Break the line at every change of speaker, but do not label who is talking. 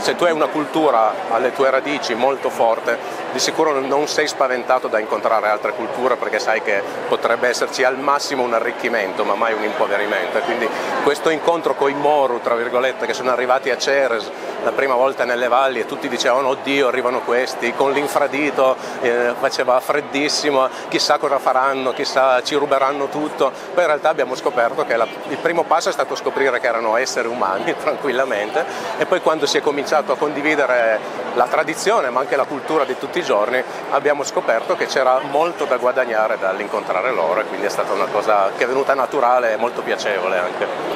Se tu hai una cultura alle tue radici molto forte, di sicuro non sei spaventato da incontrare altre culture, perché sai che potrebbe esserci al massimo un arricchimento, ma mai un impoverimento. E quindi questo incontro con i Moru, tra virgolette, che sono arrivati a Ceres la prima volta nelle valli e tutti dicevano oddio arrivano questi, con l'infradito faceva freddissimo, chissà cosa faranno, chissà ci ruberanno tutto. Poi in realtà abbiamo scoperto che il primo passo è stato scoprire che erano esseri umani tranquillamente, e poi quando si è cominciato a condividere la tradizione ma anche la cultura di tutti i giorni abbiamo scoperto che c'era molto da guadagnare dall'incontrare loro, e quindi è stata una cosa che è venuta naturale e molto piacevole anche.